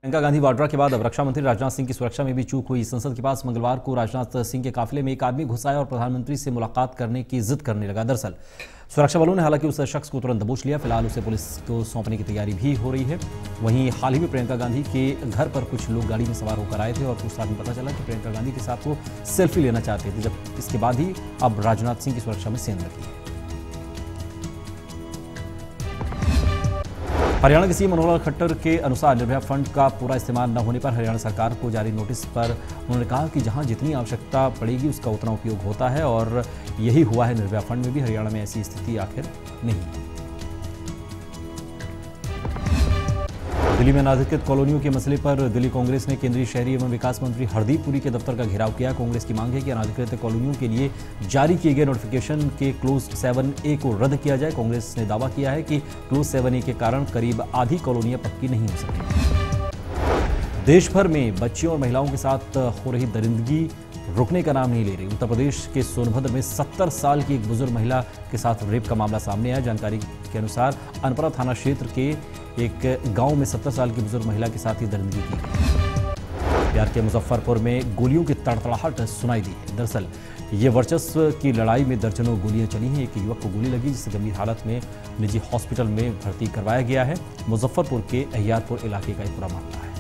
प्रियंका गांधी वाड्रा के बाद अब रक्षा मंत्री राजनाथ सिंह की सुरक्षा में भी चूक हुई। संसद के पास मंगलवार को राजनाथ सिंह के काफिले में एक आदमी घुस आया और प्रधानमंत्री से मुलाकात करने की जिद करने लगा। दरअसल सुरक्षा बलों ने हालांकि उस शख्स को तुरंत दबोच लिया। फिलहाल उसे पुलिस को सौंपने की तैयारी भी हो रही है। वहीं हाल ही में प्रियंका गांधी के घर पर कुछ लोग गाड़ी में सवार होकर आए थे और पूछताछ में पता चला कि प्रियंका गांधी के साथ वो सेल्फी लेना चाहते थे। जब इसके बाद ही अब राजनाथ सिंह की सुरक्षा में सेंध लगी है। हरियाणा के सीएम मनोहर खट्टर के अनुसार निर्भया फंड का पूरा इस्तेमाल न होने पर हरियाणा सरकार को जारी नोटिस पर उन्होंने कहा कि जहां जितनी आवश्यकता पड़ेगी उसका उतना उपयोग होता है और यही हुआ है निर्भया फंड में भी। हरियाणा में ऐसी स्थिति आखिर नहीं है। दिल्ली में अनाधिकृत कॉलोनियों के मसले पर दिल्ली कांग्रेस ने केंद्रीय शहरी एवं विकास मंत्री हरदीप पुरी के दफ्तर का घेराव किया। कांग्रेस की मांग है कि अनाधिकृत कॉलोनियों के लिए जारी किए गए नोटिफिकेशन के क्लोज 7A को रद्द किया जाए। कांग्रेस ने दावा किया है कि क्लोज 7A के कारण करीब आधी कॉलोनियां पक्की नहीं हो सकी। देश भर में बच्चियों और महिलाओं के साथ हो रही दरिंदगी रुकने का नाम नहीं ले रही। उत्तर प्रदेश के सोनभद्र में 70 साल की एक बुजुर्ग महिला के साथ रेप का मामला सामने आया। जानकारी के अनुसार अनपरा थाना क्षेत्र के एक गांव में 70 साल की बुजुर्ग महिला के साथ ही दरिंदगी की गई। बिहार के मुजफ्फरपुर में गोलियों की तड़तड़ाहट सुनाई दी है। दरअसल ये वर्चस्व की लड़ाई में दर्जनों गोलियां चली हैं। एक युवक को गोली लगी जिसे गंभीर हालत में निजी हॉस्पिटल में भर्ती करवाया गया है। मुजफ्फरपुर के अहियारपुर इलाके का एक पूरा मामला है।